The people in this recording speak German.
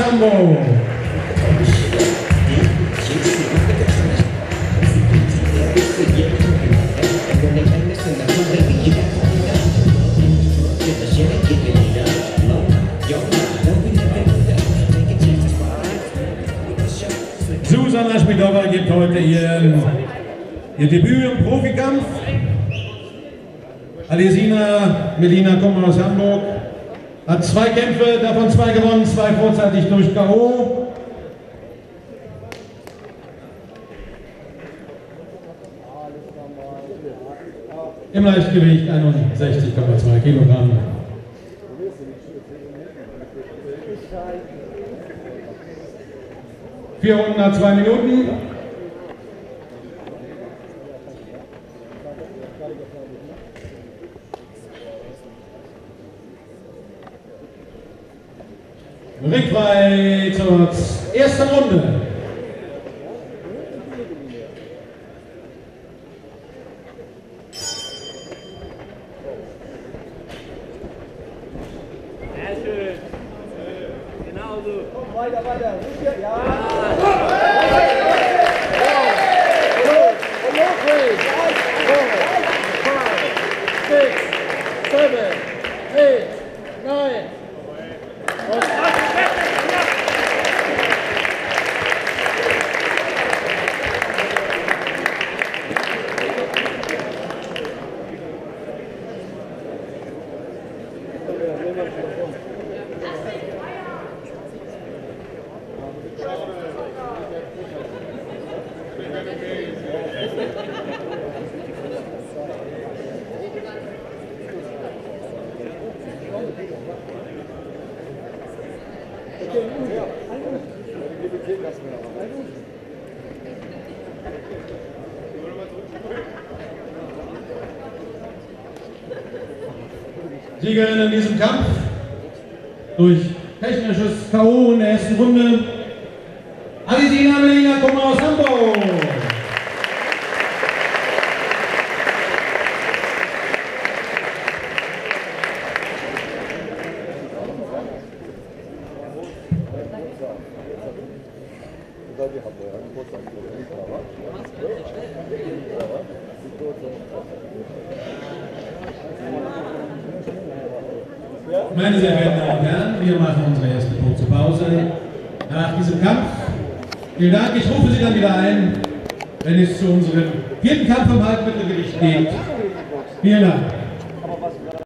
Sambo. Susanna Schmidova gibt heute ihr Debüt im Profikampf. Alesina Melina kommt aus Hamburg, hat 2 Kämpfe, davon 2 gewonnen, 2 vorzeitig durch K.O. Im Leichtgewicht 61,2 Kilogramm. Vier Runden nach 2 Minuten. Ringfrei zur ersten Runde. Sehr schön. Genau so. Komm, weiter, weiter. Ja. Siegerin in diesem Kampf durch technisches K.O. in der ersten Runde, Alesina Melina kommt aus Hamburg. Meine sehr verehrten Damen und Herren, wir machen unsere erste kurze Pause nach diesem Kampf. Vielen Dank, ich rufe Sie dann wieder ein, wenn es zu unserem 4. Kampf im Halbmittelgewicht geht. Vielen Dank.